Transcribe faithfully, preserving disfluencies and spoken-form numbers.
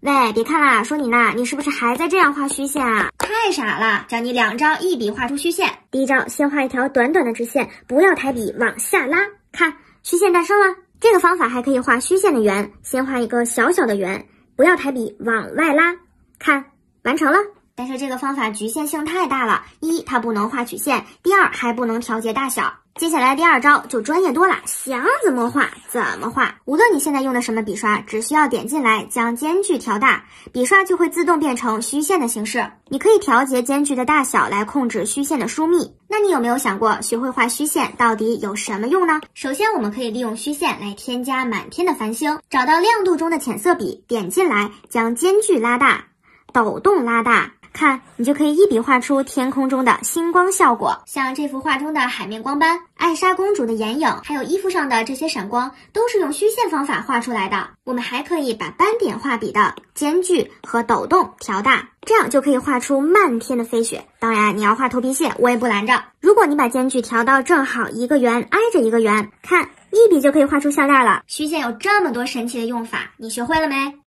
喂，别看啦，说你呢，你是不是还在这样画虚线啊？太傻了，教你两招一笔画出虚线。第一招，先画一条短短的直线，不要抬笔往下拉，看虚线诞生了。这个方法还可以画虚线的圆，先画一个小小的圆，不要抬笔往外拉，看完成了。但是这个方法局限性太大了，一它不能画曲线，第二还不能调节大小。接下来第二招就专业多了，想怎么画怎么画。无论你现在用的什么笔刷，只需要点进来将间距调大，笔刷就会自动变成虚线的形式。你可以调节间距的大小来控制虚线的疏密。那你有没有想过，学会画虚线到底有什么用呢？首先我们可以利用虚线来添加满天的繁星，找到亮度中的浅色笔，点进来将间距拉大，抖动拉大，看，你就可以一笔画出天空中的星光效果。像这幅画中的海面光斑、艾莎公主的眼影，还有衣服上的这些闪光，都是用虚线方法画出来的。我们还可以把斑点画笔的间距和抖动调大，这样就可以画出漫天的飞雪。当然，你要画头皮屑，我也不拦着。如果你把间距调到正好一个圆挨着一个圆，看，一笔就可以画出项链了。虚线有这么多神奇的用法，你学会了没？